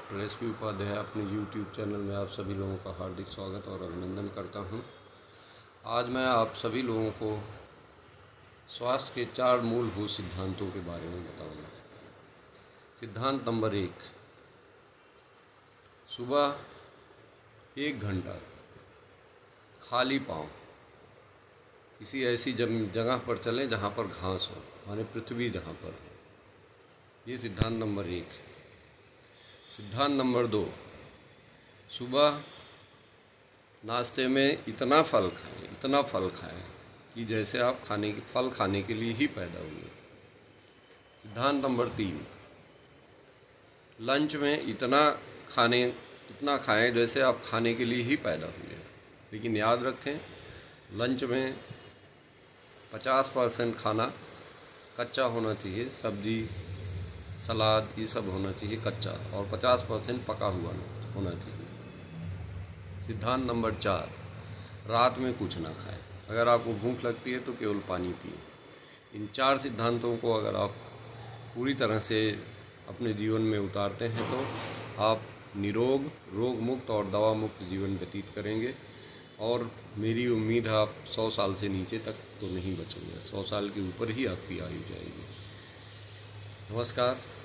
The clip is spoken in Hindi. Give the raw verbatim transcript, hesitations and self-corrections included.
डॉक्टर एस पी उपाध्याय अपने यूट्यूब चैनल में आप सभी लोगों का हार्दिक स्वागत और अभिनंदन करता हूं। आज मैं आप सभी लोगों को स्वास्थ्य के चार मूलभूत सिद्धांतों के बारे में बताऊंगा। सिद्धांत नंबर एक, सुबह एक घंटा खाली पांव किसी ऐसी जगह पर चलें जहां पर घास हो, माने पृथ्वी जहां पर हो। ये सिद्धांत नंबर एक है। सिद्धांत नंबर दो, सुबह नाश्ते में इतना फल खाएं इतना फल खाएं कि जैसे आप खाने के फल खाने के लिए ही पैदा हुए। सिद्धांत नंबर तीन, लंच में इतना खाने इतना खाएं जैसे आप खाने के लिए ही पैदा हुए। लेकिन याद रखें, लंच में पचास परसेंट खाना कच्चा होना चाहिए, सब्जी सलाद ये सब होना चाहिए कच्चा, और पचास परसेंट पका हुआ होना चाहिए। सिद्धांत नंबर चार, रात में कुछ ना खाएं। अगर आपको भूख लगती है तो केवल पानी पिए। इन चार सिद्धांतों को अगर आप पूरी तरह से अपने जीवन में उतारते हैं तो आप निरोग, रोग मुक्त और दवा मुक्त जीवन व्यतीत करेंगे। और मेरी उम्मीद है आप सौ साल से नीचे तक तो नहीं बचेंगे, सौ साल के ऊपर ही आपकी आयु जाएगी। नमस्कार।